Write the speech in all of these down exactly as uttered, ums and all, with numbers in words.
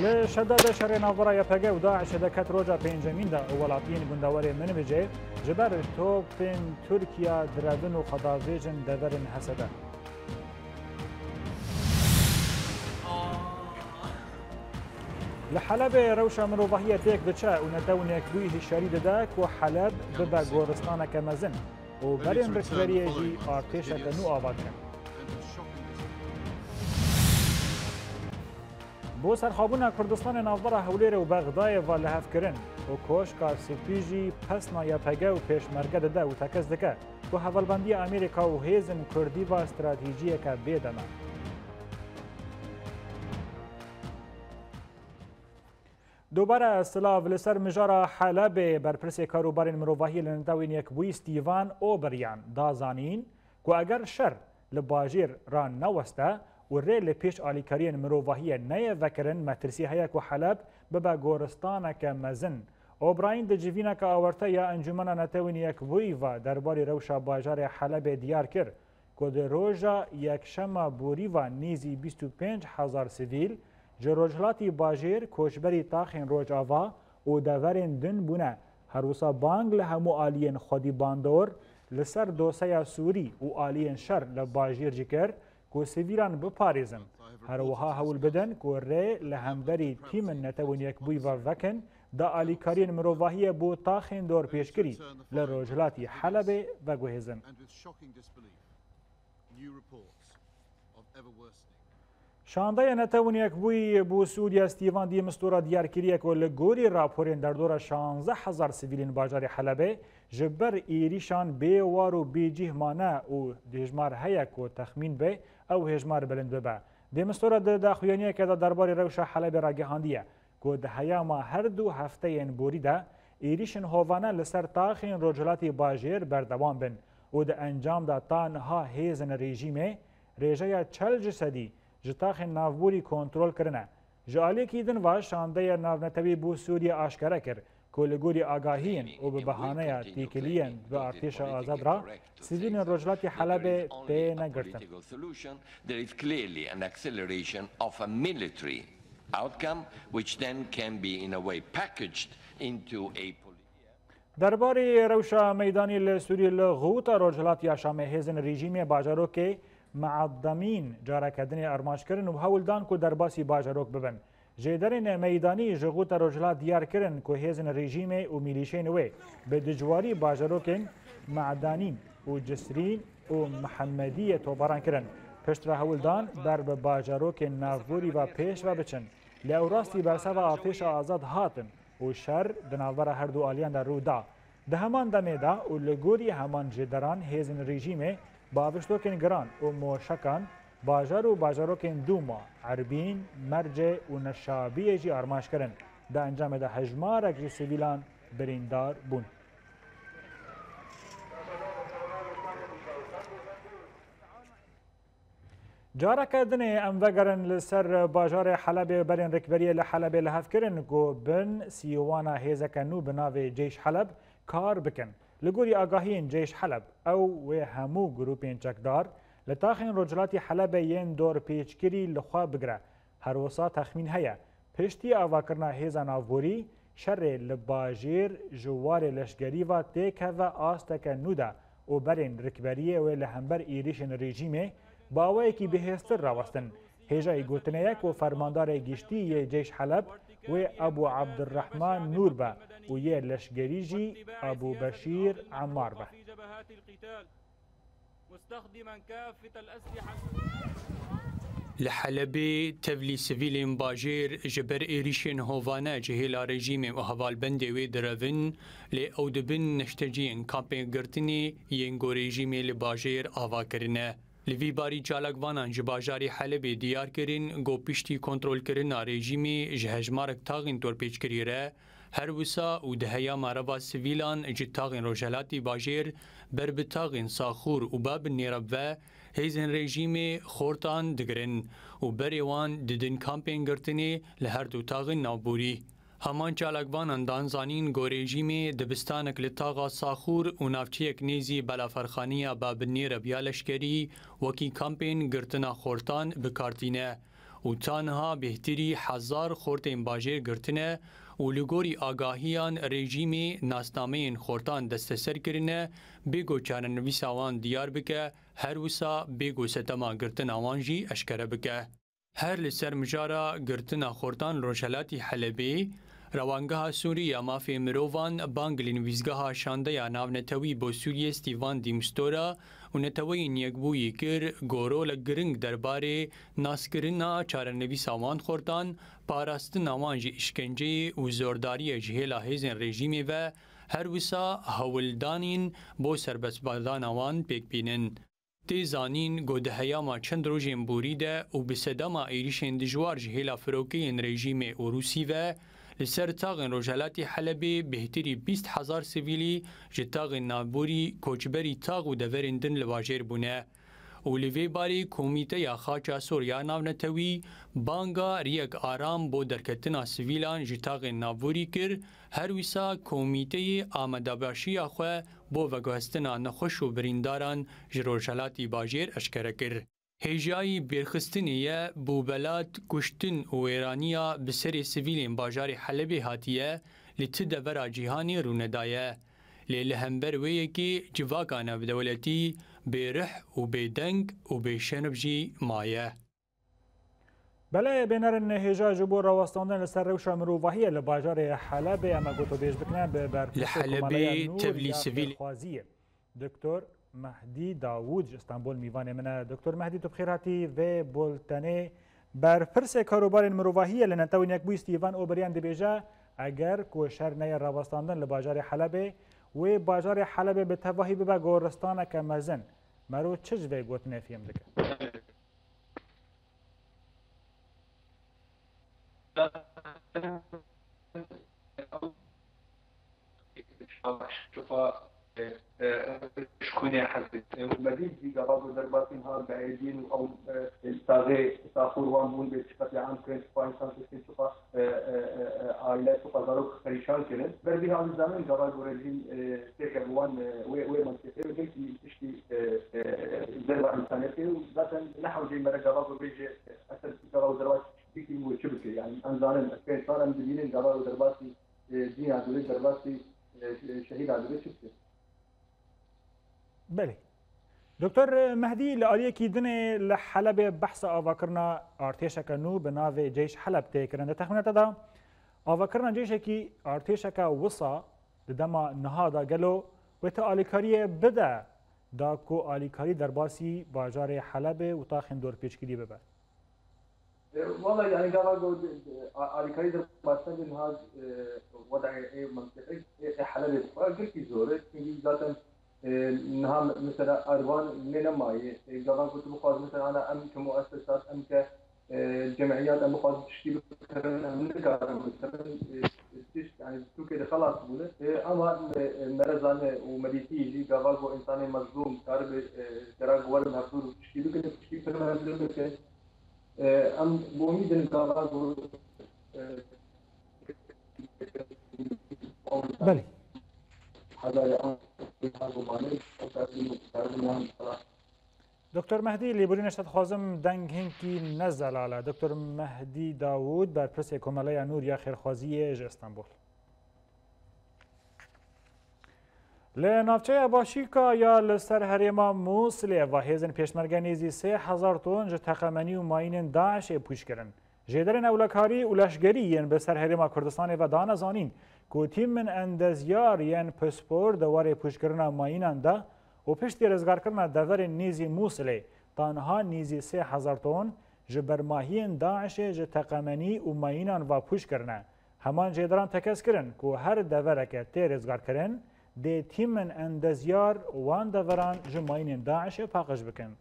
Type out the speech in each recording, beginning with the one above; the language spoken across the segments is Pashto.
لشداد شهر ناظرة يبقى وداعش دكت روجا بينجامين دا ولاتين بندواري من بجي جبر توبين تركيا درابن وخضافيجن دبرن حسدا لحلب روشا من روضاهية تيك بتشا ونتونيك بيه شريد داك وحلب ببا غورستانا كمزن وبرين ركبريه جي ارتيشا كنو آبادكن بو سرخابونا کردستان ناوبرا هولیر و بغدای و لحف کرن و کوشکا سپیجی پسنا یا پگه و پیشمرگه ده و تکز دکه و حوالبندی امریکا و هیزن کردی و استراتیجیه که بیدنه. دوباره اصلاف لسر مجارا حلب برپرسی کاروبارین مروواهی لندوین یک بوی ستیوان اوبریان دازانین که اگر شر لباجیر ران نوسته و ریل پیش آلیکارین مروواهی نیه وکرن مترسی هیک و حلب ببا گورستانه که مزن. اوبراین ده جوینه که آورته یا انجمن نتوین یک بوی و درباری روشا باجار حلب دیار کر که ده روژا یک شما بوری و نیزی بیست و پنج هزار سیویل جروجلاتی باجیر کوشبری تاخین روج آوا و دورین دن بونه هروسا بانگ لهمو آلین خودی باندور لسر دوسیا سوری و آلین شر لباجیر جکر که سیویلان بپاریزن هر وها هول بدن که ری لهمبری تیم نتوین یک بوی و وکن دا آلیکارین مروواهی بو تاخین دور پیشکری لروجلاتی حلب و گوهزن. شانده نتوین یک بوی بو سوریا ستیوان دی مستورا دیار کریه که لگوری راپورین در دور شانزده هزار سیویلین باجار حلبه جبر ایریشان بی وارو بی جهمانه و دهجمار هیک و تخمین به او هجمار بلند ببه. دی مستورا ده خویانیه که درباری روشا حلبه را گهاندیه که ده هیاما هر دو هفته این بوری ده ایریشن هوانه لسر تاخین روجلاتی باجیر بردوان بن و ده انجام ده تانها هیزن رژیمه ریجه چل جسدی جتاخین نافبوری کنترل کرنه. جالی کیدن و شانده ناونتوی بو سوریا آشکره کرد که لگوری آگاهین و به بهانه تیکلین به ارتش آزاد را سیویلین روجلاتی حلب پی نگرتن. درباره روشا میدانی لسوری لغوط روجلاتی شام هیزن رژیم باجارو که معدمین جارکدنی ارماش کرن و هولدان که در باسی باجاروک ببن. جیدرین میدانی جغوط روجلات دیار کرن که هیزن رژیم و میلیشین وی به دجواری باجاروکن معدانین و جسرین و محمدی توباران کرن. پشت را هولدان بر به باجاروک نافبوری و پیش و بچن. لیو راستی برسا و آتش آزاد هاتن و شر دنالبر هر دو آلیان در رو دا. ده همان دمه دا و لگوری همان جیدران هیزن رژیم باوشتوکن گران و موشکان باجار و باجاروکن دوما عربین مرجع و نشابیه جی آرماش کرن دا انجام دا هجمارک جی سیویلان بریندار بون. جارکدن ام وگرن لسر باجار حلب برین رکبری لحلب لحف کرن گو بن سیوانا هیزکنو بناو جیش حلب کار بکن. لگوری آگاهین جیش حلب او و همو گروپین چکدار لتاخین روجلاتی حلب ین دور پیچکری لخوا بگره. هر وسا تخمین هیا پشتی آواکرنا هیزا نافبوری شر لباجیر جوار لشگری و تیک و آستک نودا و برین رکبریه و لهمبر ایریشن رژیمه باوی کی بهستر راوستن. هیجای گوتنه یک و فرماندار گشتی جیش حلب و ابو عبدالرحمن نور با و یه لشگریجی ابو بشیر عمار با. لحلب تفلی سویلین باجیر جبر ایریشن هوانه جهیلا رژیم و حوالبند وی دروین لی او دبن نشتجین کامپین گرتنی ینگو رژیم لباجیر آوا کرنه. لوی باری جالگوانان جباجاری حلب دیار کرن گو پشتی کنترل کرن رژیمی جهجمارک تاغین دور پیچ کریره هر وسا و دهیا مروا سویلان جی تاغین روجلاتی باجیر بر بتاغین ساخور و باب نیرب و هیزن رژیم خورتان دگرن و بریوان ددن کامپین گرتنی لهر دو تاغین نابوری. همان چالکوانان دانزانین گو رژیم دبستانک لطاقا ساخور و نافچیک نیزی بلافرخانیا باب نیر بیا لشکری وکی کامپین گرتنا خورتان بکارتینه و تانها بهتری هزار خورتین باجیر گرتنه و لگوری آگاهیان رژیمی ناسنامه خورتان دستسر کرنه بگو چارنویس آوان دیار بکه هر وسا بگو ستما گرتن آوان جی اشکره بکه. هر لسر مجارا گرتن خورتان روشلاتی حلبی روانگاه سوریه مافی مروان بانگلین ویزگاه شانده یا ناونتوی با سوریه ستیوان دیمستورا و نتوی نیگبویی کر گورو لگرنگ درباره ناسکرنا چارنویس آوان خورتان پاراستن آوان جی اشکنجه و زورداری جهیلا هیزن رژیمی و هر وسا هولدانین بو سربسبادان آوان پیک بینن. تی زانین گوده هیاما چند روژین بوریده و بسداما ایریشن دجوار جهیلا فروکین رژیم و روسی و لسر تاغن روجالاتی حلبی بهتری بیست هزار سیویلی جتاغ نابوری کوچبری تاغ و دورندن لواجر بونه. و لیوی باری کمیته یا خاچا سوریا ناونتوی بانگا ریگ آرام بو درکتنا سیویلان جتاغ نابوری کر هر ویسا کمیته آمداباشی آخوه بو وگوهستنا نخوش و برینداران جروجالاتی باجر اشکره کر. هیجایی برخستنیه بو بلاد کشتن و ایرانیا بسری سیویلین باجار حلبی هاتیه لیت دورا جیهانی روندایه. لیل همبر ویه که جواکانه بدولتی بیرح و بیدنگ و بیشنبجی مایه. بله بینرن هیجا جبور راوستاندن لسر روشا مروواهیه لباجار حلب اما گوتو بیش بکنه به لحلبی تبلی سیویل خوازیه. دکتر مهدی داوود استانبول میوان منه. دکتر مهدی تو بخیر هاتی و بولتنه بر پرس کاروبار مروواهیه لنتاوین یک بوی ستیوان اوبریان دبیجه اگر کوشر نه راوستاندن لباجار حلب و باجار حلب به تواهی به گورستان که مزن مرو چج وی گوت نفیم دکه شكوني حسيت المدينة دي قرابة دربات نهار بعيدين أو تاغي تاخور وامون بشكل عام كنت فاينسان كنت شوفا عائلات شوفا ضروك خريشان كنت بردي هذا الزمن قرابة رجيم تكبوان وي وي منطقة وقلت تشتي دربة إنسانية وذاتا نحو جي مرة قرابة بيجي أسد قرابة دربات تشتي وشبكة يعني أنزانين كنت صار مدينين قرابة درباتي دين عدولي درباتي شهيد عدولي شبكة بله دکتر مهدی لآلیه کی دنه لحلب بحث آواکرنا ارتشک نو به ناو جیش حلب تکرنده تخمینه دا آواکرنا جیش کی ارتشک وصا دما نهادا گلو و تا آلیکاری بده دا کو آلیکاری در باسی باجار حلب و تا خندور پیچکیدی ببر والله يعني قالوا آلیکاری در باسی نهاد وضع منطقي حلب قلت زوره میگی ذاتاً نها مثلا أروان من ماي قبل كنت بخاز مثلا أنا أم كمؤسسات أم كجمعيات أم بخاز تشكيل مثلا من كارم مثلا يعني تو كده خلاص بوله أما مرزان ومديتي جي قبل كو إنسان مظلوم كارب تراك ورد هفور تشكيل كده تشكيل كده مثلا كده أم بوميدن قبل بله دکتر مهدی لیبوری نشد خوازم دنگ هنکی نزلاله دکتر مهدی داوود بر پرس کماله نور یا خیرخوازی استانبول لنافچه باشیکا یا لسر هریما موسلی و هیزن پیشمرگه نیزی سه هزار تون جه تقمنی و ماین داعش پوش کرن جیدرن اولکاری و لشگری ین به سر هریما کردستان و دان زانین که تیم من اندزیار ین پسپور دواره پوش کرنا ماینان دا و پشتی رزگار کرنا دور نیزی موسلی تانها نیزی سه هزار تون جه برماهین داعش جه تقمنی و ماینان و پوش کرنا همان جیدران تکس کرن که هر دوره که تی رزگار کرن دی تیم من اندزیار وان دوران جه ماینین داعش پاقش بکن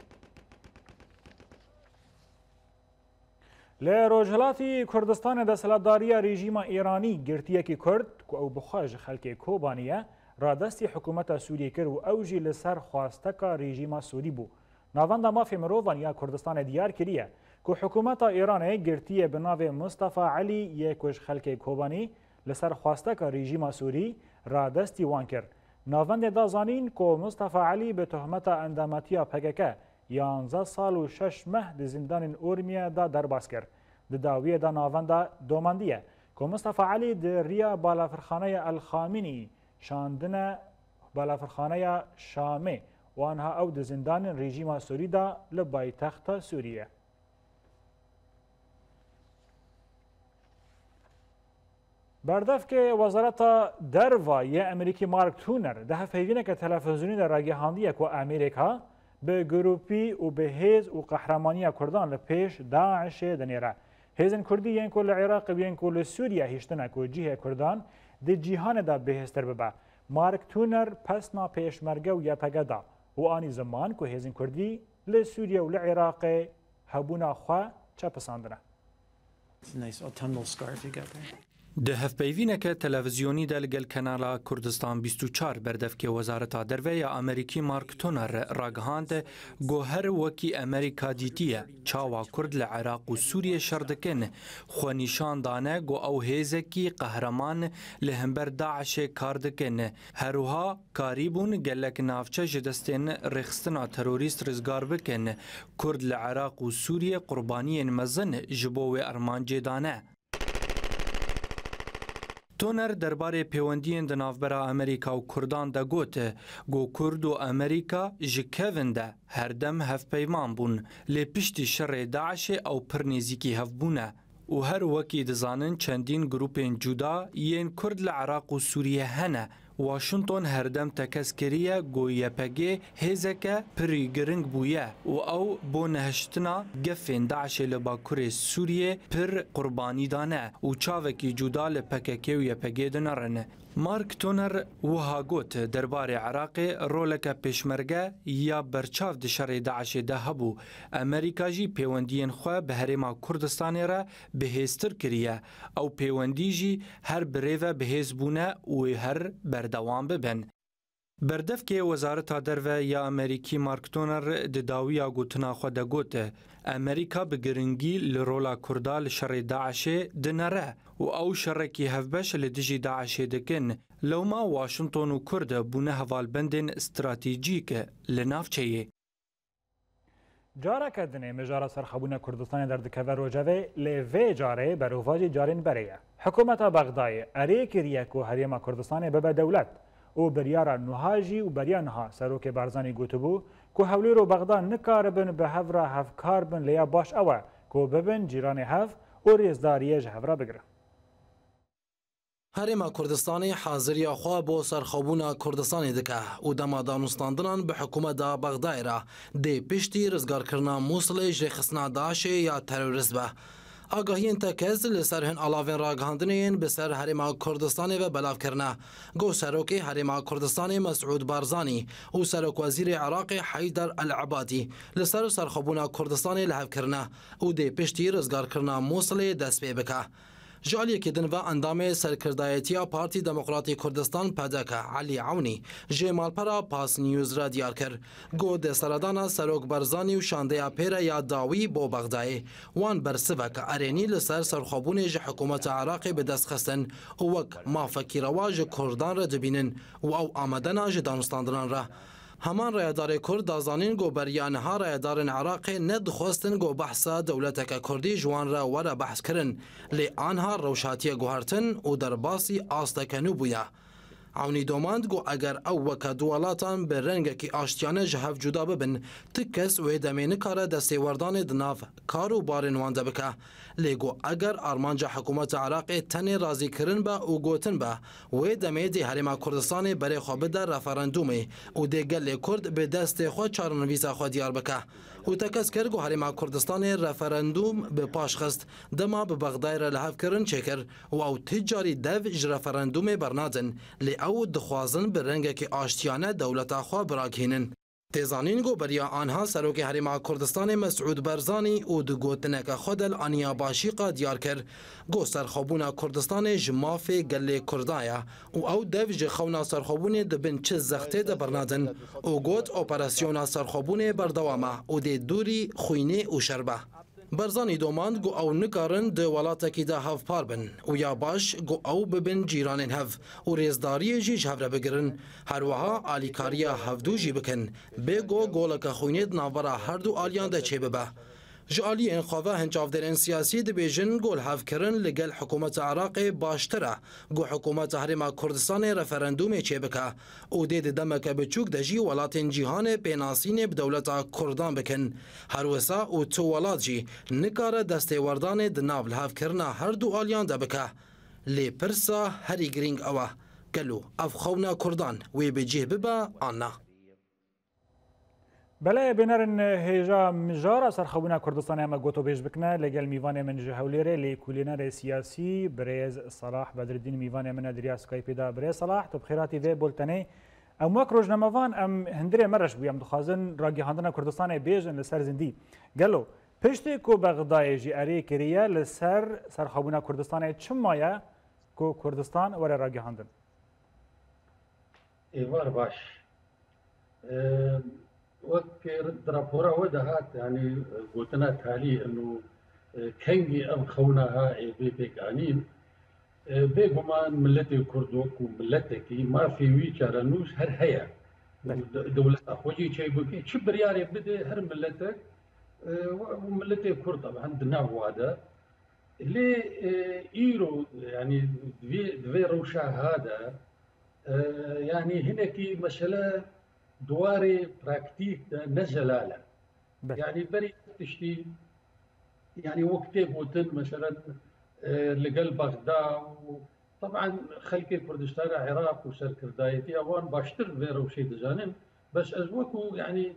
لروجهلاتی کردستان دستهلاتداری رژیم ایرانی گرتیه که کرد که او بخواج خلک کوبانیه را دستی حکومت سوریه کرد و اوجی لسر خواسته که رژیم سوری بو. ناوند مافی مروان یا کردستان دیار کریه که حکومت ایران گرتیه به ناو مصطفی علی یکوش خلک کوبانی لسر خواسته که رژیم سوری را دستی وان کرد. ناوند دا زانین که مصطفی علی به تهمت انداماتی پکک یانزە ساڵ و شەش مەه di zîndanên Urmiye da derbas kir. Di dawiyê da navenda domandiye ku Mustafa Elî di riya balafirxaneya Elxamînî şandine balafirxaneya Şamê wanha ew di zîndanên rejîma Sûrî da li paytexta Sûriye. Berdevkê Wezareta Derva yê Amerîkî Mark Tûner di hevpeyvîneke televizyonî de ragihandiye ku Amerîka bi grupî û bi hêz û qehramaniya Kurdan li pêş Daişê dinêre. Hêzên Kurdî yên ku li Iraqê yên ku li Sûriye hîştine ku cihê Kurdan di cîhanê de bihêztir bibe. Mark Tûner pesna pêşmerge û Y P G da û anî ziman ku hêzên Kurdî li Sûriye û li Iraqê hebûna xwe çepisandine. Di hevpeyvîneke televizyonî de li gel Kanala Kurdistan bîst û çar berdevkê Wezareta Derve ya Amerîkî Mark Tûner ragihand got her wekî Amerîka dîtiye çawa Kurd li Iraq û Sûriye şer dikin xwe nîşan dane got ew hêzekî qehreman li hember Daişê kar dikin. Herûha karî bûn gelek navçe ji destên rêxistina terorîst rizgar bikin. Kurd li Iraq û Sûriye qurbaniyên mezin ji bo wê ermancê dane. Tûner derbarê pêwendiyên di navbera Amerîka û Kurdan de got got Kurd û Amerîka ji kevin de herdem hevpeyman bûn lê piştî şerê Daişê ew pir nêzîkî hevbûne û her wekî dizanin çendîn grupên cuda yên Kurd li Iraq û Sûriye hene. Washington herdem tekez kiriye got Y P G hêzeke pirî giring bûye û ew bo nehiştina gefên Daişê li bakurê Sûriyê pir qurbanî dane û çavekî cuda li P K K û Y P G dinarin. Mark Tûner wiha got derbarê Iraqê roleke pêşmerge ya berçav di şerê Daişê de hebû. Amerîka jî pêwendiyên xwe bi Herêma Kurdistanê re bihêztir kiriye. Ew pêwendî jî her bi rêve bihêz bûne û her berdewam bibin. Berdevkê Wezareta Derve ya Amerîkî Mark Tûner di dawiya gotina xwe de got Amerîka bi giringî li rola Kurda li şerê Daişê dinere û ew şerekî hevbeş li dijî Daişê dikin. Lewma Washington û Kurd bûne hevalbendên stratejîk li navçeyê. Careke dinê mijara serxebûna Kurdistanê derdikeve rojevê lê vê carê berovajî carên berê ye. Hikûmeta Bexdayê erê kiriye ku Herêma Kurdistanê bibe dewlet û biryara niha jî û beriya niha Serokê Barzanî gotibû ku Hewlêr û Bexda nikaribin bi hev re hevkar bin lê ya baş ew e ku bibin cîranê hev û rêzdariyê ji hev re bigirin. Herêma Kurdistanê haziriya xwe bo serxebûna Kurdistanê dike û dema danûstandinan bi hikûmeta Bexdayê re dê piştî rizgarkirina Mosulê ji rêxistina Daişê ya terorîst be. Agahiyên tekez li ser hin alavên ragihandinên bi ser Herêma Kurdistanê ve belavkirine. Got Serokê Herêma Kurdistanê Mesûd Barzanî û Serokwezîrê Iraqê Heydar el-Ebadî li ser serxebûna Kurdistanê li hevkirine û dê piştî rizgarkirina Mosulê dest pê bike. Ji aliyekê din ve endamê serkirdayetiya Partî Demokratîk Kurdistan P D K Elî Ewnî ji malpera Pas News re diyar kir. Got di seredana Serok Barzanî û şandeya pêre ya dawî bo Bexdayê wan bersivek erênî li ser serxwebûnê ji hikûmeta Iraqê bi dest xistin û wek mafekî rewa ji Kurdan re dibînin û ew amedena ji danûstandinan re. Heman rayedarê Kurd dazanîn got beriya niha rayedarên Iraqê nedixwestin got behsa dewleteke Kurdî ji wan re were behs kirin lê anha rewş hatiye guhertin û derbasî asteke nû bûye. Ewnî domand got eger ew weke du welatan bi rengekî aştiyane ji hev cuda bibin, ti kes wê demê nikare destêwerdanê di nav kar û barên wan de bike. Lê got eger armanca hikûmeta Iraqê tenê razîkirin be û gotin be, wê demê dê Herêma Kurdistanê berê xwe bide referendûmê û dê gelê Kurd bi destê xwe çarenivîsa xwe diyar bike. û tekez kir got Herêma Kurdistanê referendûm bi paş xist, dema bi Bexdayê re li hevkirin çêkir û ew ti carî dev ji referendûmê bernadin lê ew dixwazin bi rengekî aştiyane dewleta xwe birakînin. Têzanîn got beriya anha Serokê Herêma Kurdistanê Mesûd Barzanî û di gotineke xwe de li aniya başîqa diyar kir. Got serxwebûna Kurdistanê ji mafê gelê Kurdan ye û ew dev ji xewna serxwebûnê dibin çi zextê de bernadin û got operasyona serxwebûnê berdewam e û dê dûrî xwînê û şer be. برزانی دوماند گو او نکارن ده ولاتکی ده هف پار بن و یا باش گو او ببن جیرانین هف و ریزداری جیج هفره بگرن هروها آلیکاریا هفدو جی بکن بگو گولک خوینید نابرا هر دو آلیان ده چه ببه جالی انخواه هنجافدرین سیاسی دبیجن گل هف کرن لگل حکومت عراق باشتره گو حکومت هرما کردستان رفرندوم چه بکه او دید دمک بچوک دجی ولاتین جیهان پیناسین بدولت کردان بکن هر وسا او تو ولات جی نکاره دسته وردان دنابل هف کرنا هر دو آلیان ده بکه لی پرسا هری گرینگ اوه گلو اف خونا کردان وی بجیه ببا آنا بله بینرن هیجا مجارا سرخوبونا کردستان اما گوتو بیش بکنه لگل میوان من جهولیره لیکولینر سیاسی بریز صلاح بدردین میوان من دریا سکایپی دا بریز صلاح تو بخیراتی وی بولتنی ام وک روزنامه‌وان ام هندره مرش بویم دخوازن راگیهاندن کردستان بیژن لسر زندی گلو پشتی کو بغدای جی اری کریه لسر سرخوبونا کردستان چم مایه کو کردستان وره راگیهاندن ایوار باش وقت رد رابورا ودهات يعني قلتنا تالي انه كنجي ام خونها بي بيقانين بيقومان ملتي كردوك وملتكي ما في ويشارنوش هر هيا دولة اخوجي شي بكي شبر ياري بدا هر ملتك وملتي كرد طبعا دناو هذا اللي ايرو يعني دوي روشا هذا يعني هناكي مسألة دواري براكتيك نزلاله يعني بري تشتي يعني وقتي بوتن مثلا لقل بغداد طبعا خلقي كردستان عراق وسر كردايتي اوان باشتر فيرو شي دزانن بس ازوكو يعني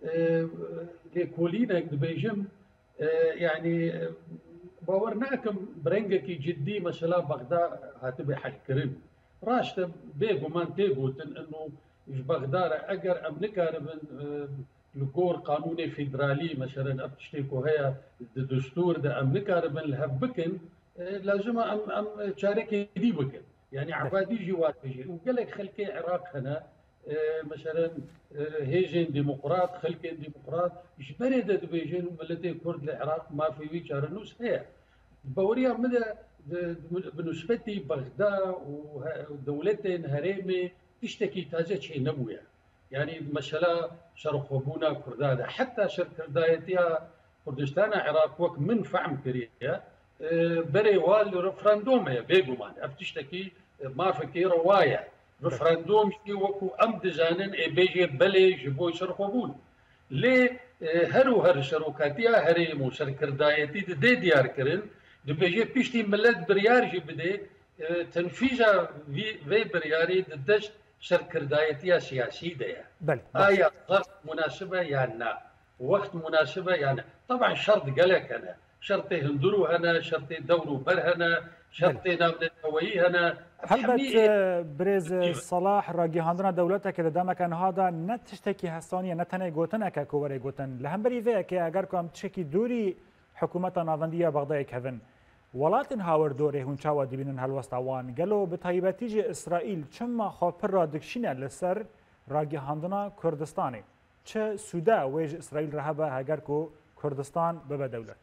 ليكولينا دبيجم يعني باورناكم برنجكي جدي مثلا بغداد هاتبي حل كريم راشته بيجو مان تيجوتن انه إيش بغداد أجر أم نكاربن لقور قانوني فيدرالي مثلا أبتشتيكو هي الدستور ده أم نكاربن لهبكن لازم أم أم شاركي دي بكن يعني عبادي جوات بيجي وقال لك خلكي عراق هنا مثلا هيجين ديمقراط خلكي ديمقراط إيش بريدة بيجين ملتي كرد العراق ما في ويشار النوس هي بوريها مدى بالنسبة بغداد ودولتين هريمي تشتكي تازه شيء نبويا يعني مسألة شرخوبونا كردادا حتى شر كردايتها كردستان عراق وك من فعم كريا بري وال رفراندوم يا بيجومان افتشتكي ما فكي رواية رفراندوم شي وكو ام دزانن اي بيجي بلي جبو شرخوبون ليه هرو هر شروكاتيا هري مو شر كردايتي دي ديار كرن دي بيجي بيشتي ملت بريار جي بدي تنفيذا في برياري ددشت سركردايتيا سياسي ده بل آية ظرف مناسبة يعني وقت مناسبة يعني طبعا شرط قالك أنا شرطي هندرو هنا شرطي دورو برهنا شرطي نام الهوائي هنا هل بريز صلاح راجي هاندنا دولتك إذا دامك أن هذا نتشتكي هستانية نتنى جوتنا ككوري جوتن لهم بري فيك أجركم تشكي دوري حكومة نافندية بغداد كهفن ولاتن هاور دوره هونچاوا دبینن هلوست اوان گلو به تایبتیج اسرائیل چما خاپر را دکشینه لسر راگیهاندنا کردستانی چه سوده ویج اسرائیل رهبه هگر کو کردستان ببه دولت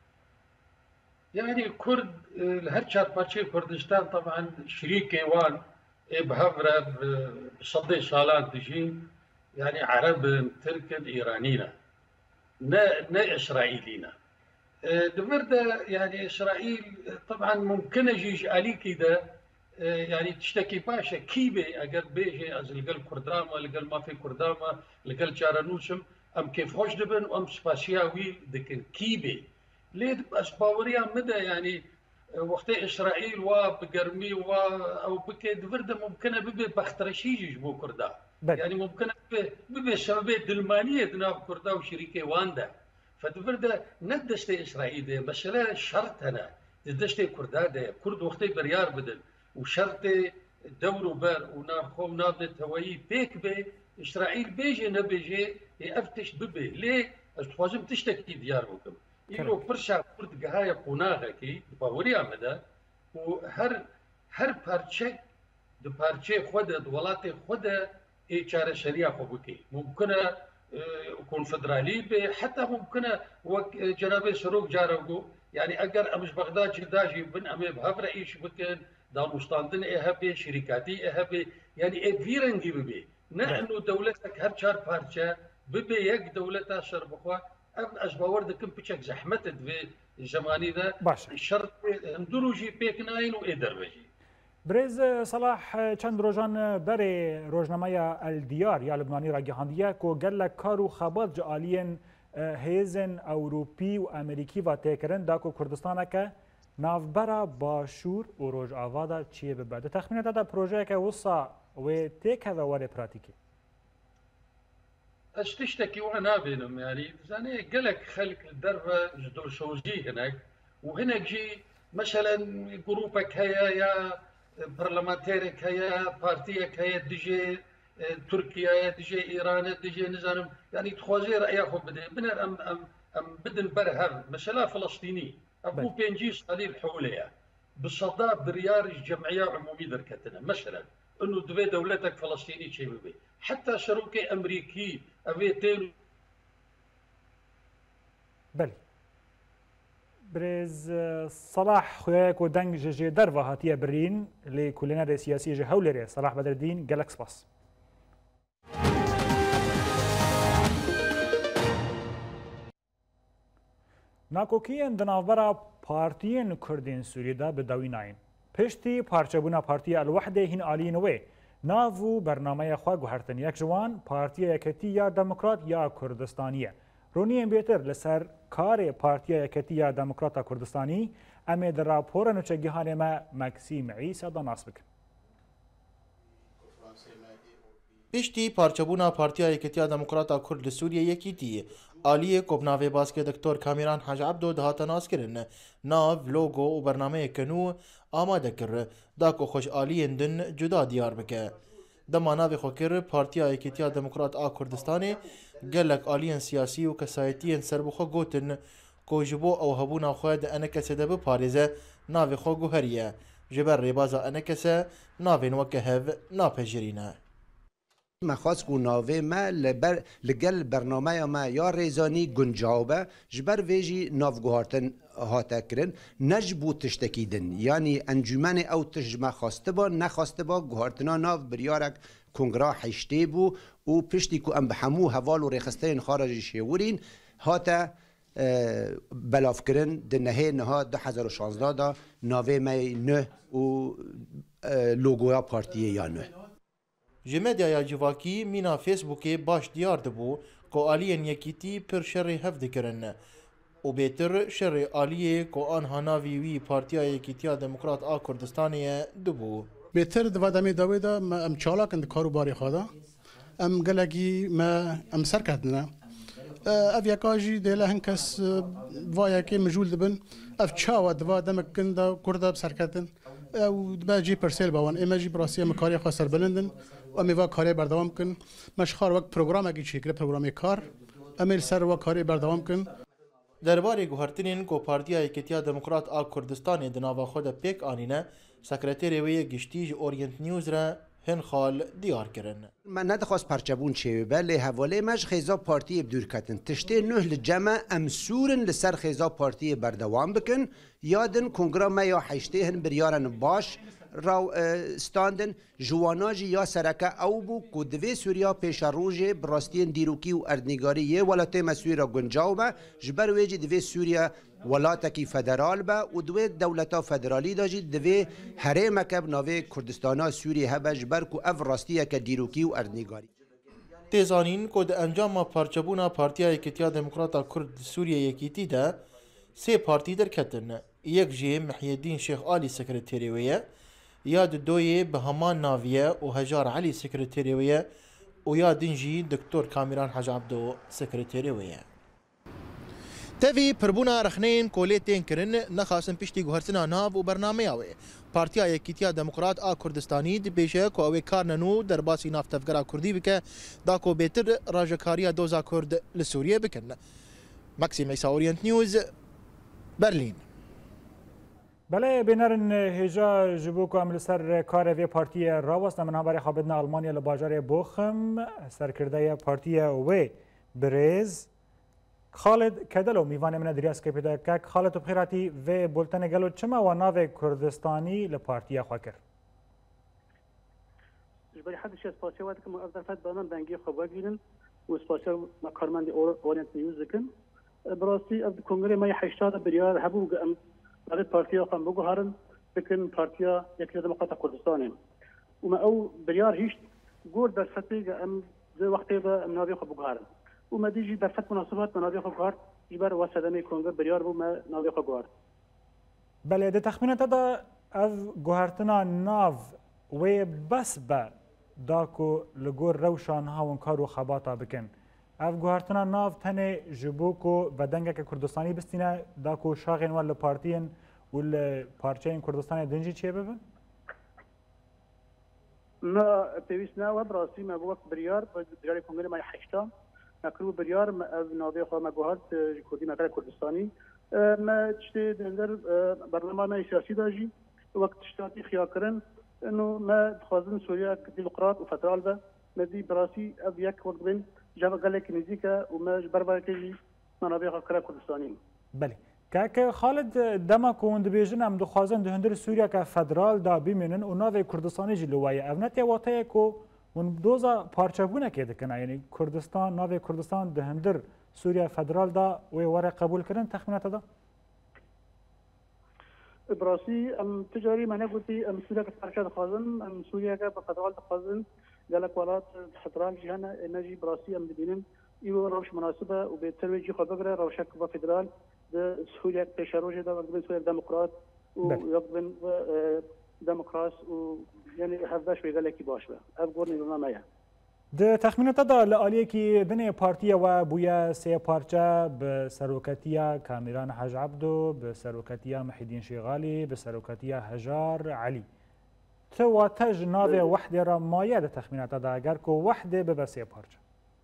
يعني كرد الهرشات باتشي كردستان طبعا شريك ايوان بهفرة بصدي صالات دجين يعني عرب تركن ايرانينا نا نا اسرائيلينا دفردا يعني اسرائيل طبعا ممكن يجيش علي كده يعني تشتكي باشا كيبي اگر بيجي از لقل كرداما لقل ما في كرداما لقل جارانوسم ام كيف خوش دبن ام سباسياوي دكن كيبي ليه اسباوريا مدى يعني وقت اسرائيل وبقرمي و او بكي دفردا ممكن ببي بخترشيجي جبو كردا يعني ممكن ببي شبابيه دلمانيه دنا كردا وشريكي واندا فدفردا ندشت اسرائيل بس لا شرط هنا دشت كرداده كرد وقت بريار بدل وشرط دور بر وناخو نابت هوائي بيك بي اسرائيل بيجي نبيجي يفتش ببي ليه استوازم تشتكي دياركم يلو برشا كرد قهايا قناغه كي باوريا مدى وهر هر بارتشي د بارتشي خود ولاتي خود اي چاره شريعه خو بكي ممكن كونفدرالي به حتى ممكن وك جناب سروق جارو يعني اگر امش بغداد جداجي بن امي بهب رئيس بكن دانوستاندن اهبي شركاتي اهبي يعني اي فيرنجي ببي نا انه دولتك هر شهر بارشا ببي يك دولتها شربخوا ام اشباورد كم بشك زحمتت في الزماني ذا الشرط اندروجي بيكناين وادربجي برز صلاح چند روزان بر روزنامه الدیار یا لبنانی را گهاندیه که گله کارو خبات جالین هیزن اوروپی و امریکی و تکرن دا که کردستان که نافبرا باشور و روز آوادا چیه ببرده تخمینه دا پروژه که وصا و تیکه و وره پراتیکی اشتشتكي وانا بينهم يعني زاني قالك خلق الدربه جدول شوزي هناك وهناك جي مثلا جروبك هيا يا برلمانتيرك هيا بارتيك هيا ديجي تركيا ديجي ايران ديجي نزانم يعني تخوازي رايكم بدي بنر ام ام ام بدن برهر مثلا فلسطيني ابو بينجي قليل حولها بالصداب بريار الجمعيه عموميه دركتنا مثلا انه دبي دولتك فلسطيني شيء بي حتى شروكي امريكي ابيتين بله برز صلاح خوياك ودنگ جي دروا هاتيه برين لكلنا سياسي جي هولري صلاح بدر الدين جالكس باس ناکوکیان دناوبرا پارتیین کردین سوریه دا بداوی ناین پشتی پارچبونا پارتی الوحده هین آلین وی ناوو برنامه خواه گوهرتن یک جوان پارتی یکتی یا دموکرات یا کردستانیه رونی ام بیتر لسر کار پارتی یکتی یا دموکرات کردستانی امی در راپور نوچه گیهان ما مکسیم عیسی دا ناس بکن پشتی پارچبونا پارتیا یکتیا دموکراتا کرد سوریه یکیتی آلیه کوبناوی باسکه دکتور کامیران حاج عبدو دهاتا ناس کرن ناو لوگو و برنامه کنو آماده کر داکو خوش آلیه دن جدا دیار بکه دما ناوی خو کر پارتیا یکتیا دموکرات آ کردستانی گلک آلیه سیاسی و کسایتی سربخو گوتن کو جبو او هبونا خواه ده انکسه ده بپاریزه ناوی خو گوهریه جبر ریبازا انکسه ناوی نوکه هف ناپجرینه ما خواست کو ناوه ما لبر لگل برنامه ما یا ریزانی گنجاوبه جبر ویجی نافگوهارتن هاتا کرن نجبو تشتکیدن یعنی انجمن او تجمع خواسته با نخواسته با گوهارتنا ناف بریارک کنگرا حشته بو و پشتی کو ام بحمو هوال و ریخستین خارجی شیورین هاتا بلاف کرن دنهه نها ده هزار و شانزده دا ناوه ما نه و لوگویا پارتیه یا نه جمدیا جواکی مینا فیسبوکی باش دیار دبو کو آلیین یکیتی پر شر هف دکرن و بهتر شر آلیه کو آنها ناوی وی پارتیا یکیتیا دموکرات آ کردستانی دبو بهتر دو دمی داوی دا ما ام چالاک اند کارو باری خوادا ام گلگی ما ام سر کردنا اف یکاجی دیله هنکس وای که مجول دبن اف چاوا دوا دمک کندا کردا بسر کردن او دبا جی پرسیل باوان اما جی براسی ام کاری خاصر بلندن و امی وا کاری بردوام کن مشخار وقت پروگرام اگه چیکره پروگرامی کار امیل سر وا کاری بردوام کن درباره گوهرتنین کو پارتیا یکتیا دموکرات آ کردستان دناوا خود پیک آنینه سکرتری وی گشتیج اورینت نیوز را هن خال دیار کرن من ندخواست پرچبون چه بله حواله مج خیزا پارتی بدور کتن تشته نه لجمع امسورن لسر خیزا پارتی بردوام بکن یادن کنگرا ما یا حشته هن بریارن باش راو استاندن جواناجی یا سرکه او بو که دوی سوریا پیش روژه براستین دیروکی و اردنگاری یه ولاته مسویرا گنجاو با جبر ویجی دوی سوریا ولاتکی فدرال با و دوی دولتا فدرالی داجی دوی حریم کب ناوی کردستانا سوریه هبا جبر که اف راستیه که دیروکی و اردنگاری تیزانین که ده انجام پارچبونا پارتیا یکتیا دموکراتا کرد سوریه یکیتی ده سه پارتی در کتن یک جه محیدین شیخ آلی سکرتریویه یاد دوی به همان ناویه و هجار علی سکرتریویه و یادین جی دکتور کامیران حاج عبدو سکرتریویه تفی پربونا رخنین کولیتین کرن نخاسن پشتی گوهرتنا ناو و برنامه آوه پارتیا یکیتیا دموکرات آ کردستانی دی پیشه که اوه کار ننو در باسی نافتفگرا کردی بکه دا کو بیتر راجکاریا دوزا کرد لسوریه بکن مکسیم عیسی اورینت نیوز برلین بله بینرن هجا جبو که عمل سر کار وی پارتی راوست من هم برای خوابدن آلمانیا لباجار بوخم سرکرده پارتی وی بريز خالد كدلو ميوان من درياس كبيدا كاك خالد بخيراتي في بولتن قالوا تشما ونافي كردستاني لبارتيا خاكر جبري حد الشيء سباسي وقتكم أفضل فات بانان بانجي خباقين وسباسي مقارمان دي أورينت نيوز ذكن براسي أفضل كونغري ما يحيشتاد بريار هبو قام هذه بارتيا قام بقو هارن لكن بارتيا يكري دمقاطع كردستاني وما أو بريار هيش قول درفتي قام زي وقت هذا منابي خبو هارن وما ديجي درفت مناسبات منابي خبو هارن جبر وسدمي كونغر بريار بو ما نابي خبو هارن بله ده تخمينه تدا اف گوهرتنا ناف و بس با داکو لگور روشان هاون کارو خباتا بکن اف گوهرتنا ناف تنه جبوکو بدنگه که کردستانی بستینه داکو شاغین وال پارتین ول پارچین کردستانی دنجی چیه ببن؟ ما بيوسنا وبراسي ما بوقت بريار بريار كونغري ما يحشتا نكرو بريار ما نابي خو ما جوهرت كردي ما كردستاني ما تشتي دندر برلمان سياسي داجي وقت تشتاتي خياكرن انه ما تخازن سوريا ديمقراط وفترال به مدي براسي اب يك وقت بين جاب قالك نزيكا وما بربا كيجي منابع خكرا كردستاني بله كاك خالد دما كوند بيجن ام دخازن دهندر سوريا كفدرال دا بيمنن و ناوي كردستاني جلوايه ابنت واتي كو ون دوزا پارچبونه كده كنا يعني كردستان ناوي كردستان دهندر سوريا فدرال دا و ورا قبول كرن تخمينات دا براسي ام تجاري ما نقولتي ام سوريا كفرشاد خازن ام سوريا كفدرال خازن قالك ولات فدرال جهنا نجي براسي ام دبينن ايو روش مناسبه وبالترويج خبره روشك فدرال ده سوريا بشروجه ده وقبل سوريا ديمقراط ويقبل ديمقراط و يعني هفداش بيقالك باش به افغورني ما مايا ده تخمينات دا لآليه كي بني بارتيا و بويا سي بارچا بسروكتيا كاميران حاج عبدو بسروكتيا محيدين شيغالي بسروكتيا هجار علي تو تج ناوي وحده را مايا ده تخمينات دا اگر كو وحده ببا سي بارچا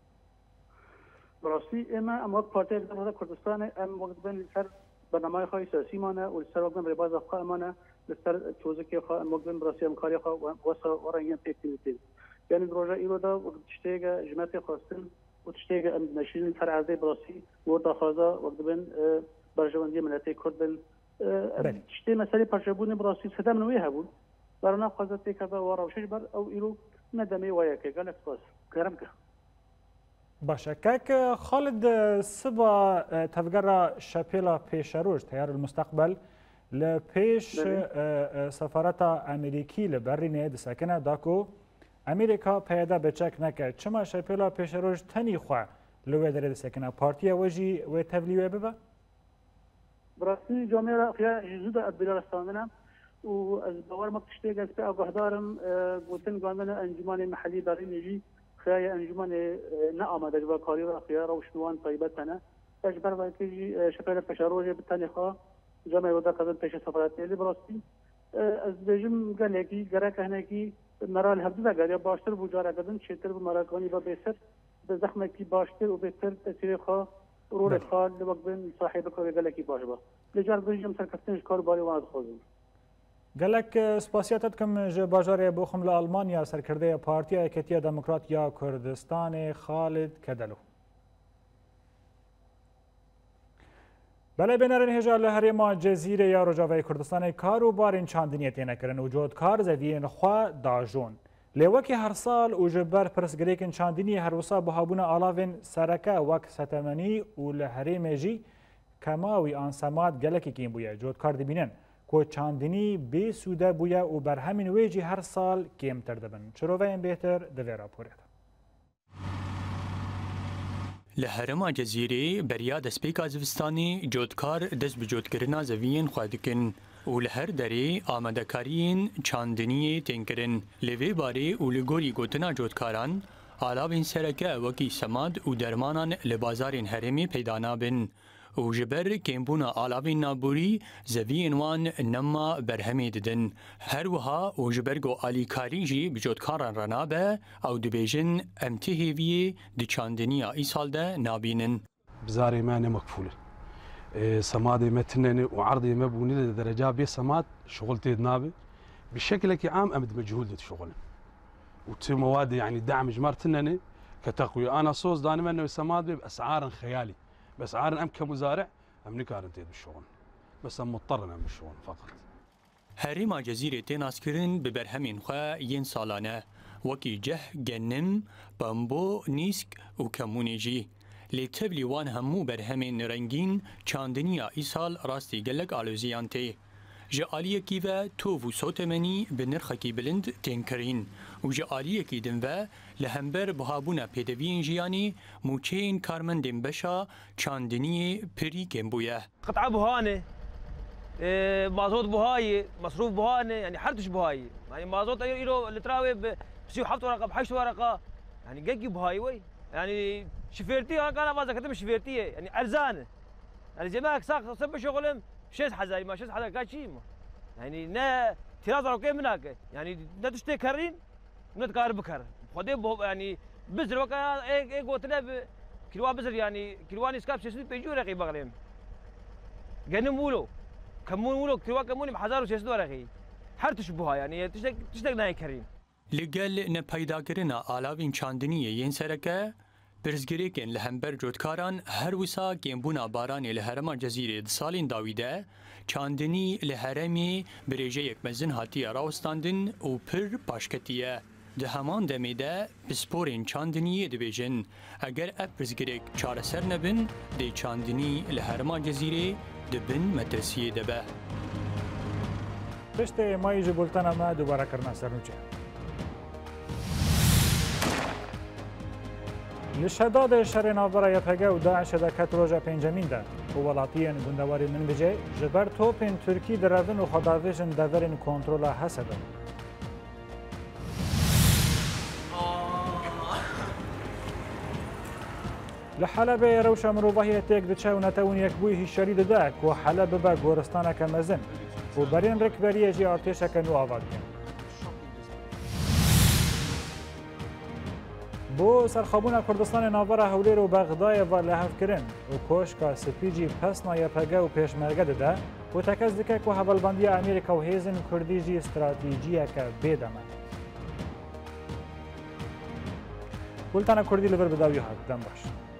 براسي اما ام وقت بارتيا ده كردستان ام وقت بين سر برنامج خاص سياسي مانا والسر وقت بين رباز افقا مانا لسر توزكي خا ام وقت بين براسي ام كاري خا وسا ورانيان تكتيك يعني دروجة إيرو دا وقت تشتيجا جماعتي خاصين وتشتيجا أم نشيلين فرع عزي براسي وردا خازا وقت بين برجواندية ملاتي كردن تشتي مسالي برجبوني براسي سدا من ويها بون برنا خازا تيكا ورا وشش بر أو إيرو ندمي وياكي قالك باس كرمك باشا كاك خالد سبا تفقر شابيلا بيشاروج تيار المستقبل لبيش سفارتا أمريكي لبريني دساكنا داكو امریکا پیدا بچک نکرد چما شپیلا پیش روش تنی خواه لوی داره سکنه پارتیا وجی و تبلیوه ببا؟ براستی جامعه را خیلی جزود ادبیل رستاندنم و از باور مکتشتی گذبه آگاه دارم گوتن گاندن انجمان محلی برای نجی خیلی انجمان نه آمده و کاری را خیلی روشنوان طیبت تنه اجبر و که شپیلا پیش روش بتنی خواه جامعه ودا قدم پیش سفارتی لی براستی از بجم گلکی گرک هنکی مرال هفته دگر باشتر بوجار کردن شتر به مراکانی با بهتر به زخم کی باشتر و بهتر تاثیر خا رول خال لوقت بین صاحب کار گلکی باش با لجار بجم سرکفتنش کار باری واز خوزم گلک سپاسیاتت کم ج باجار بوخم لآلمانیا سرکرده پارتیا کتیا دموکرات یا کردستان خالد کدلو بله بینرین هجا لحرما جزیره یا رجاوه کردستان کارو بارین چاندنیت نکرن وجود کار زوین خوا داجون لیوکی هر سال و جبر پرسگریکن چاندنی هر وسا بهابون آلاوین سرکه وک ستمنی و لحرم جی کماوی آنسامات گلکی کین بویا جود کار دبینن کو چاندنی بی سوده بویا و بر همین ویجی هر سال کم تردبن چروه این بهتر دوی راپوریت لهرما جزیره بریا دسپیکا زوستانی جودکار دست به جودکرنا زوین خوادکن و لهر دری آمدکارین چاندنی تنکرن لوی باری و لگوری گوتنا جودکاران آلاوین سرکه وکی سماد و درمانان لبازارین هرمی پیدانا بن و جبر کمبونا آلاوین نابوری زوی انوان نما برهمی ددن هر وها و جبرگو آلیکاری جی بجودکاران رنابه او دبیجن امتهیوی دی چاندنیا ای سال ده نابینن بزاری ما نمکفول سمادي متنني وعرضي مبوني لدرجة بي سماد شغل تيد نابي بشكل عام أمد مجهول دي شغل وتي مواد يعني دعم جمار تنني كتقويه انا صوص دائما انه سماد باسعار خيالي باسعار ام كمزارع ام نكار انت بالشغل بس ام مضطر ام بالشغل فقط هرما جزيره تناسكرن ببرهمين خا ين سالانه وكي جه جنم بامبو نيسك وكمونيجي لتبلي وان همو برهمين رنگين چاندنيا ايسال راستي گلك آلوزيانتي جاليه كيفا توفو سوتمني بنرخكي بلند تنكرين وجاليه كي دنفا لهمبر بهابونا بيدوين جياني موچين كارمن دنبشا چاندني بري كمبويه قطعه بهانه إيه مازوت بهاي مصروف بهانه يعني حرتش بهاي يعني مازوت يرو لتراوي بسيو حفت ورقه بحشت ورقه يعني جاكي بهاي وي يعني شفيرتي انا ما كتب شفيرتي يعني ارزانه يعني زي ما ساق صب شغلهم شيز حزاي ما شيز حدا كاشي يعني نا تراز روكي مناك يعني لا تشتي كرين نتقار بكر خدي يعني بزر وكا اي اي قلت له كيلو بزر يعني كيلواني سكاب شيز بيجو رقي بغليم جنم مولو كمون مولو كيلو كموني بحزار شيز ورقي حرتش بها يعني تشتك تشتك ناي كرين لگل نه پیدا کرنا آلاوین چاندنی ین سرکه برزگریکن لهمبر جودکاران هر وسا گیمبونا بارانی لهرما جزیره سالین داویده چاندنی لهرمی بریجه یک مزن هاتی راوستاندن و پر پاشکتیه ده همان دمیده بسپورین چاندنی دبیجن اگر اپ برزگریک چاره سر نبن ده چاندنی لهرما جزیره دبن مترسیه دبه پشت مایی جبولتنا ما دوباره کرنا سرنوچه لشداد شر ناوبرا یپگه و داعش دکت روژا پنجمین ده و ولاتیان گندواری من بجه جبر توپین ترکی درون و خداویجن دورین کنترولا حسده لحلب روشا مروباهی تیک دچه و نتون یک بوی هیشاری دک و حلب با گورستانه کمزن و برین رکبریه جی آرتیشه کنو آواد کن بو سرخابونا کردستان ناوبرا هولیر و بغدای و لحف کرن و کوشکا سپیجی پسنا یپگه و پیشمرگه ده و تکز دکه که حوالبندی امریکا و هیزن کردیجی استراتیجیه که بیدمه بولتانا کردی لبر بداوی هات دم باش